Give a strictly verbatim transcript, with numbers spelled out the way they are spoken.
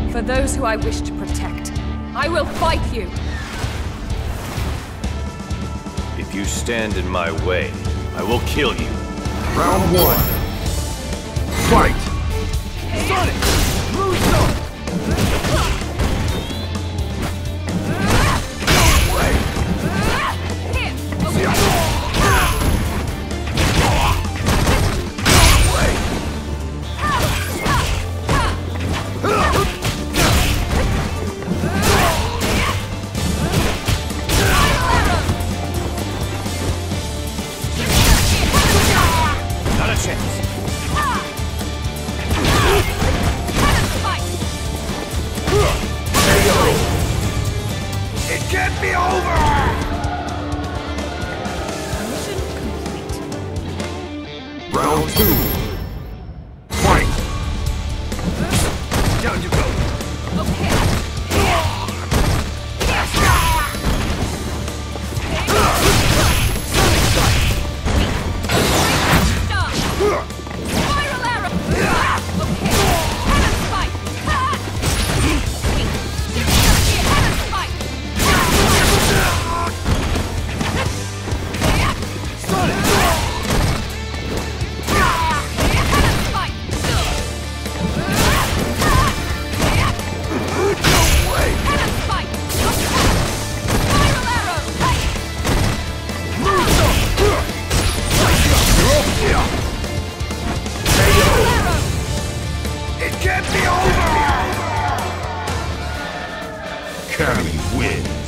For those who I wish to protect, I will fight you! If you stand in my way, I will kill you. Round one. Fight! Sonic! Muso! Get me over! Mission complete. Round two. Fight! Down you go! Okay. Spiral arrow! Okay. Cannon spike! Cannon spike! Sonic! It can't be over! Cammy wins.